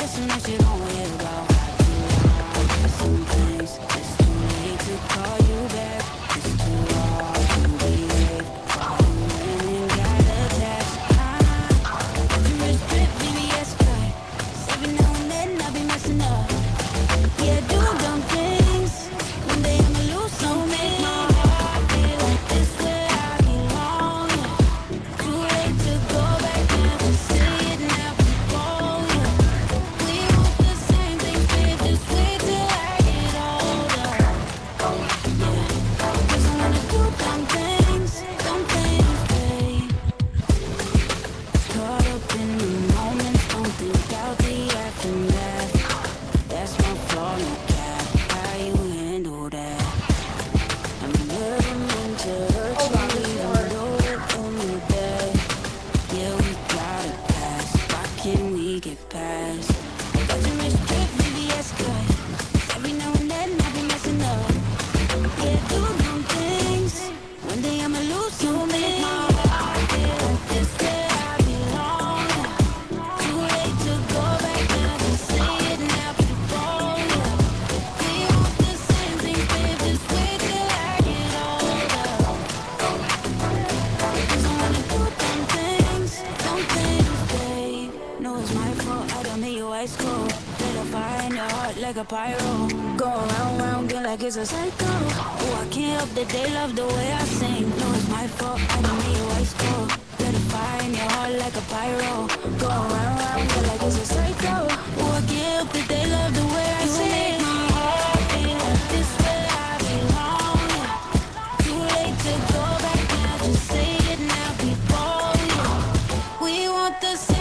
messing that you don't worry about. Some things, it's too late to call you back. It's too hard to behave. Why you went and got attached? Rich drip, VVS cut. Every now and then I be messing up. Yeah, do dumb things. One day I'ma lose something. My heart feel like this where I belong. Too late to go back now. Just say it now, people. We want the same things, babe. Just wait till I get older. Yeah, 'cause I wanna do dumb things, babe. Caught up in the moment, don't think out the aftermath. That's my flaw, no cap. How you handle that? I'm never meant to hurt you, even though it only bad. Yeah, we gotta pass. Why can't we get past? Got your rich drip, VVS cut. Every now and then I be messing up. Yeah, do dumb things. One day I'ma lose something. My heart feel like this where I belong. Too late to go back now. Just say it now, people. We want the same things, babe. Just wait till I get older. 'Cause I wanna do dumb things, babe. No, it's my fault. I done made you ice cold. Lit a fire in your heart like a pyro. Go round, round, get like it's a cycle. Oh, I can't help that they love the way I sing. No, it's my fault. I done made you ice cold. Lit a fire in your heart like a pyro. Go round, round, get like it's a cycle. Oh, I can't help that they love the way I sing. You make my heart feel like this where I belong. Too late to go back now. Just say it now, people. We want the same.